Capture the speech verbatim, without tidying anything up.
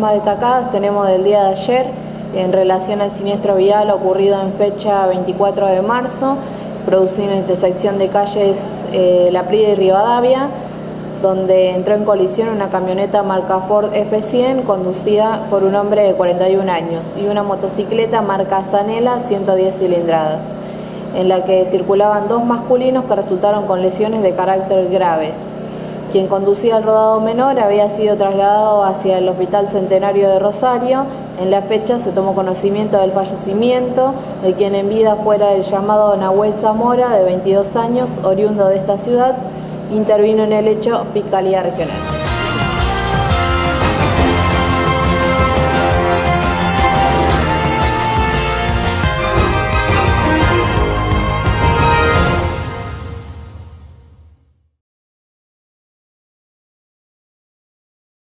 más destacadas tenemos del día de ayer en relación al siniestro vial ocurrido en fecha veinticuatro de marzo, producido en la intersección de calles eh, La Prida y Rivadavia, donde entró en colisión una camioneta marca Ford F cien conducida por un hombre de cuarenta y un años y una motocicleta marca Zanela ciento diez cilindradas, en la que circulaban dos masculinos que resultaron con lesiones de carácter graves. Quien conducía el rodado menor había sido trasladado hacia el Hospital Centenario de Rosario. En la fecha se tomó conocimiento del fallecimiento de quien en vida fuera el llamado Nahuel Zamora, de veintidós años, oriundo de esta ciudad. Intervino en el hecho Fiscalía Regional.